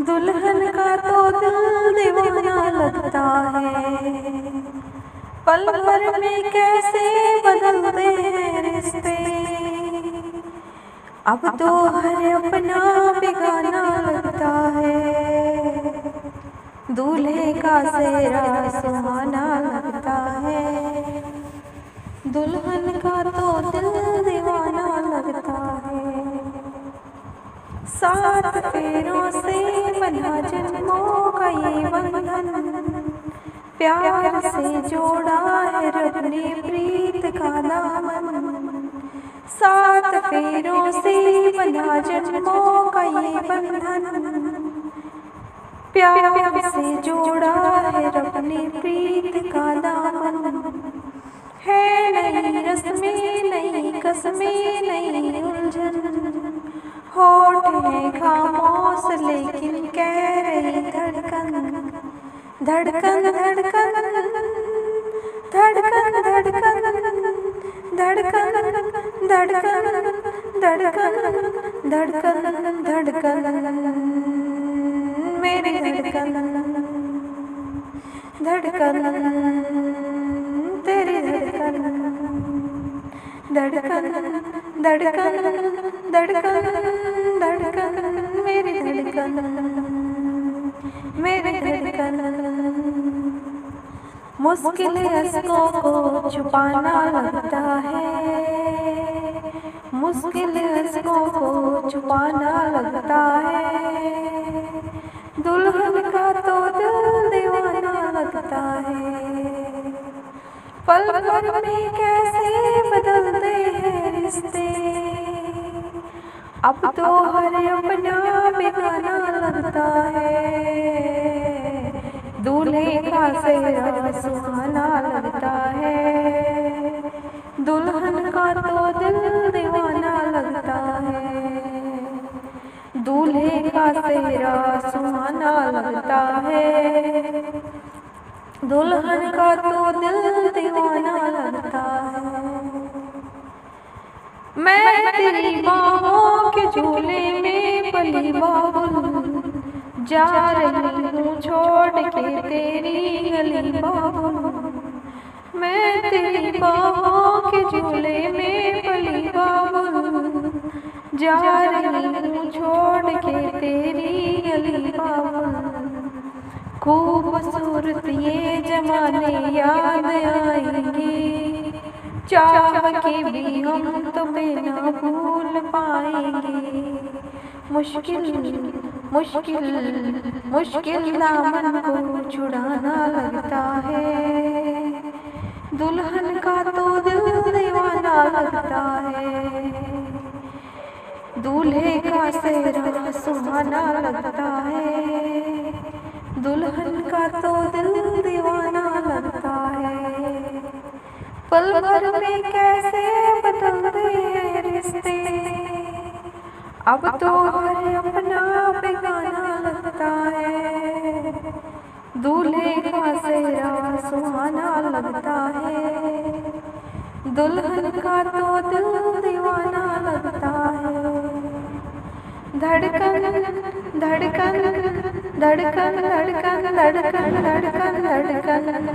दुल्हन का तो दिल दीवाना लगता है, पल भर में कैसे बदलते हैं रिश्ते। अब तो हर अपना बेगाना लगता है, दूल्हे का सेहरा सुहाना लगता है। दुल्हन का तो दिल दीवाना लगता है, सात फेरों से बंधा जन्मों का ये बंधन, प्यार से जोड़ा है रब ने प्रीत का दामन। सात फेरों से बंधा जन्मों का ये बंधन, प्यार से जोड़ा है रब ने प्रीत का दामन। है नई रस्में नई कसमें नई उलझन, होठ है खामोश लेकिन कह रही धड़कन, धड़कन धड़कन धड़कन धड़कन धड़कन धड़कन धड़कन धड़कन धड़कन मेरी धड़कन, धड़कन तेरी धड़कन, धड़कन धड़कन धड़कन धड़कन मेरी धड़कन, मेरी धड़कन। मुश्किल अश्कों को छुपाना लगता है, मुश्किल अश्कों को छुपाना लगता है। दुल्हन का तो दिल दीवाना लगता है, पल भर में कैसे बदलते हैं रिश्ते। अब तो हर अपना बेगाना लगता है, दूल्हे का सेहरा सुहाना लगता है। दुल्हन का तो दिल दीवाना लगता है, दूल्हे का सेहरा सुहाना लगता है। दुल्हन का तो दिल दीवाना लगता है। मैं तेरी बाहों के झूले में पली बाबुल, जा रही हूँ छोड़ के तेरी गली बाबुल। मैं तेरी बाहों के झूले में पली बाबुल, जा रही हूँ छोड़ के तेरी गली बाबुल। खूबसूरत ये जमाने याद आएंगे, चाह के भी हम तुम्हें ना भूल पाएंगे। मुश्किल मुश्किल मुश्किल दामन को छुड़ाना लगता है, दुल्हन का तो दिल दीवाना लगता है। दूल्हे का सेहरा सुहाना लगता है, दुल्हन का तो दिल दीवाना लगता है। पल भर में कैसे बदलते हैं रिश्ते, अब तो हर अपना बेगाना लगता है। दूल्हे का सेहरा सुहाना लगता है, दुल्हन का तो दिल दीवाना लगता है। धड़कन धड़कन धड़कन धड़कन धड़कन धड़कन धड़कन।